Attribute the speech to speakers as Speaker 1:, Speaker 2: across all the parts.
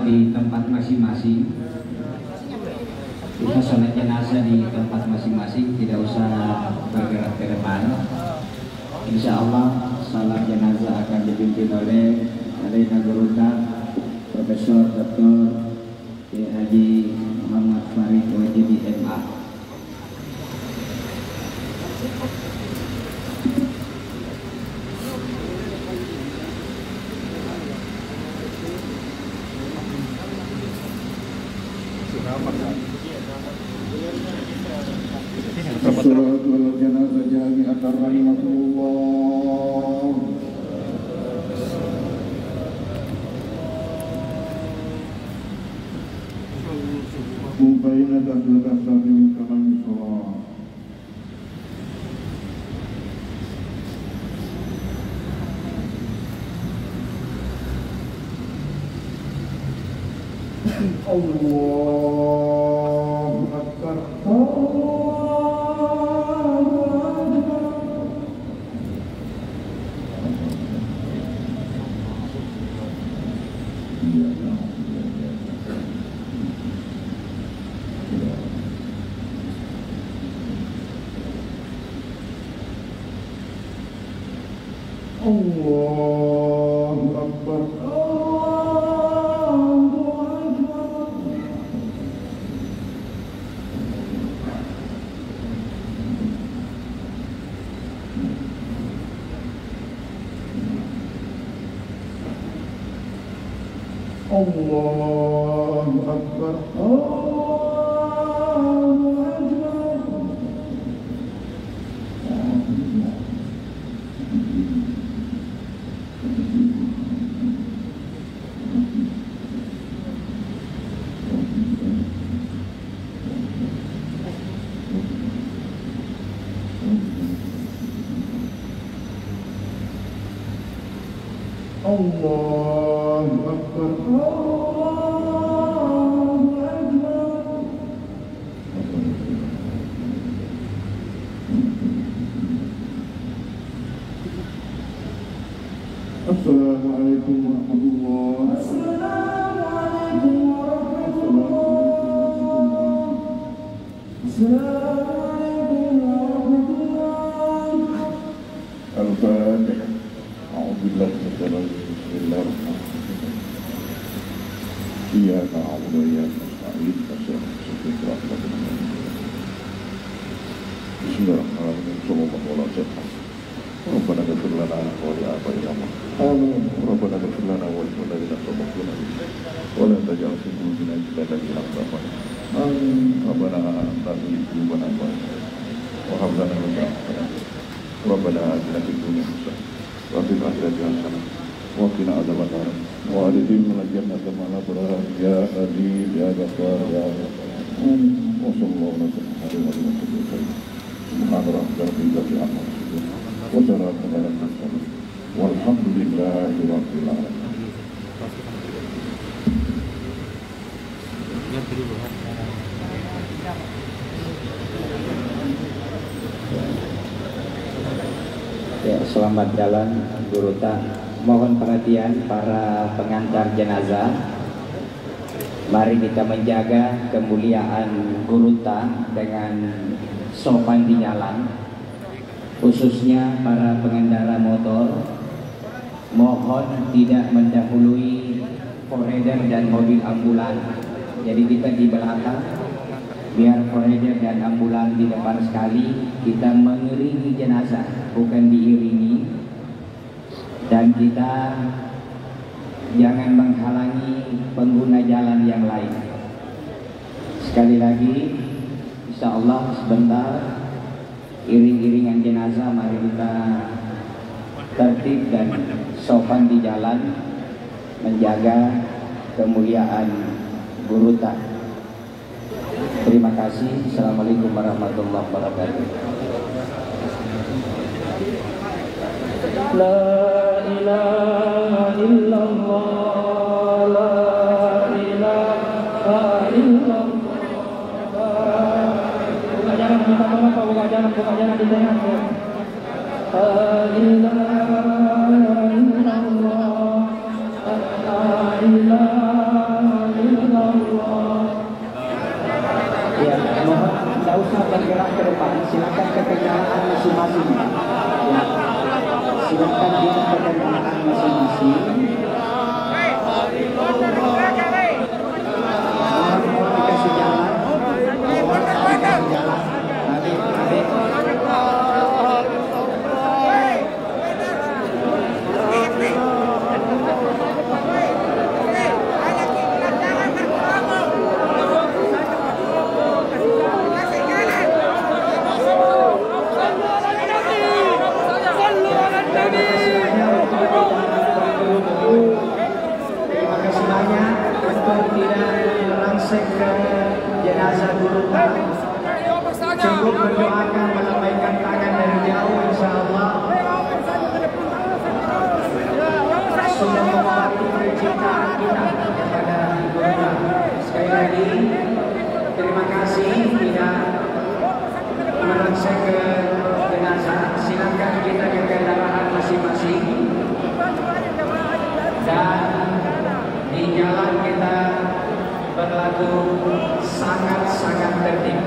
Speaker 1: di tempat masing-masing. Kita sholat jenazah di tempat masing-masing, tidak usah bergerak ke depan. Insya Allah salat jenazah akan dipimpin oleh Alaina Guruta Profesor Dr. Haji Muhammad Farid Wajibi MA.
Speaker 2: Assalatu ala janazah jami'atan rahimahullah. Mubayyinah dan dasarnya kalam sholat. Allahu Akbar. Allahu Akbar. Allahu Akbar. Allahu Akbar. Assalamualaikum warahmatullahi wabarakatuh. Al-Fatihah. A'udzubillahi Bismillahirrahmanirrahim. Iyyaka na'budu wa iyyaka nasta'in. Bismillahirrahmanirrahim. Sallallahu alaihi wasallam. Rabbana ighfir lana wa li abaina. Amin. Rabbana ighfir lana wa li walidina sabaquna wa la taj'al fi qulubina ghillan lil ladina. Amin. Rabbana la tuzigh qulubana wa hab lana min ladunka. Rabbana atina fid dunya hasanah wa fil akhirati hasanah wa qina adzabannar. Wa adkhilna al-jannata ma'al abrar ya Aziz ya Ghaffar ya Rahman. Wa sallallahu alaihi wa sallam. Subhana rabbika rabbil izzati amma yasifun wa salamun alal mursalin walhamdulillahi rabbil alamin.
Speaker 1: Ya, selamat jalan Guruta. Mohon perhatian para pengantar jenazah. Mari kita menjaga kemuliaan Guruta dengan sopan di jalan. Khususnya para pengendara motor, mohon tidak mendahului foreder dan mobil ambulan. Jadi kita di belakang, biar foreder dan ambulan di depan sekali. Kita mengiringi jenazah, bukan diiringi. Dan kita jangan menghalangi pengguna jalan yang lain. Sekali lagi, insya Allah sebentar iring-iringan jenazah, mari kita tertib dan sopan di jalan, menjaga kemuliaan Guruta. Terima kasih. Assalamualaikum warahmatullahi wabarakatuh.
Speaker 3: La ilaha illallah, la ilaha illallah. Buka jalan, minta tolong Pak, buka jalan di tengah. La ilaha illallah, la ilaha
Speaker 1: untuk tidak melangsek ke jenazah guru, cukup mendoakan, melambaikan tangan dari jauh, insya Allah sudah membantu kecintaan kita kepada guru. Sekali lagi terima kasih, tidak melangsek ke jenazah. Silakan kita ke kendaraan masing-masing dan di jalan kita berlaku sangat-sangat tertib.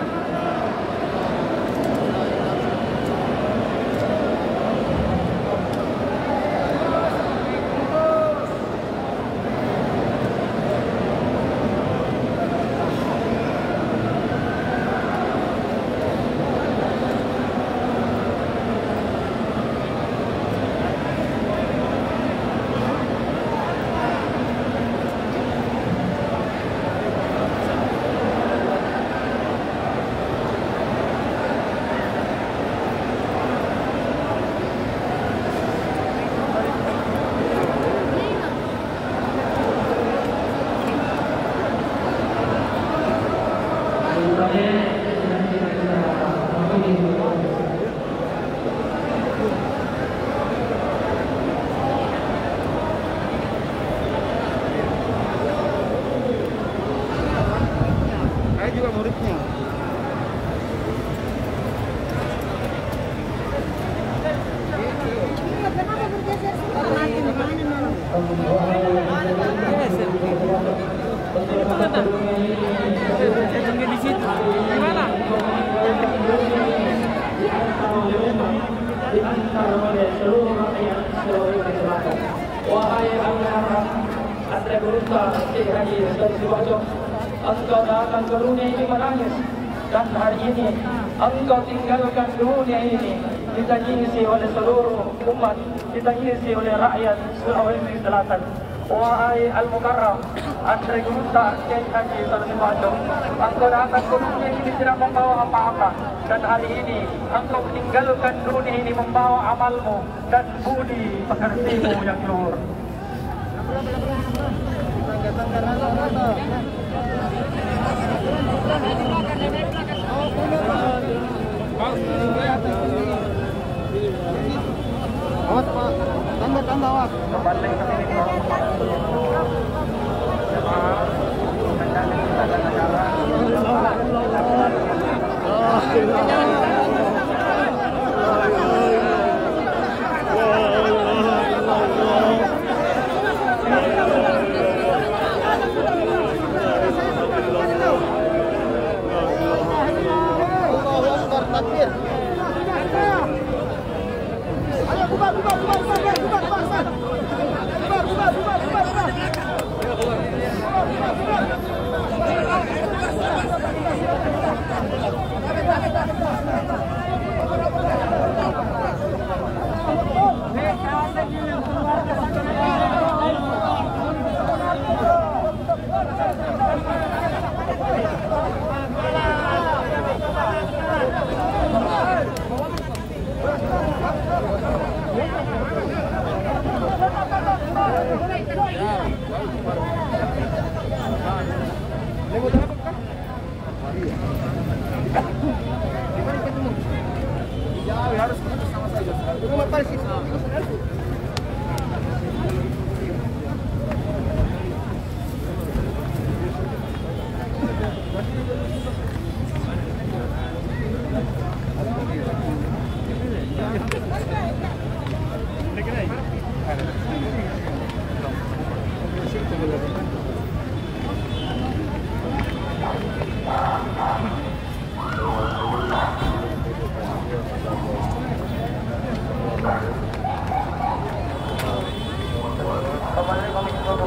Speaker 3: Saya juga muridnya. Di situ. Gimana? Wahai Al-Muharram, Anda berusaha Syekh Haji Ustaz Siwajong, engkau datang ke dunia ini menangis, dan hari ini engkau tinggalkan dunia ini ditangisi oleh seluruh umat, ditangisi oleh rakyat Sulawesi Selatan. Wahai Al-Mukarram, Anda berusaha Syekh Haji Ustaz Siwajong, engkau datang ke dunia ini tidak membawa apa-apa, dan hari ini engkau meninggalkan dunia ini membawa amalmu dan budi pekertimu yang luhur. Awas Pak, tanda awas. Kembali ke sini takbir. Ayo bubar. Harus sama saja.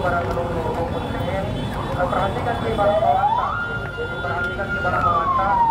Speaker 3: Perhatikan di barang bawah, jadi perhatikan di barang bawah.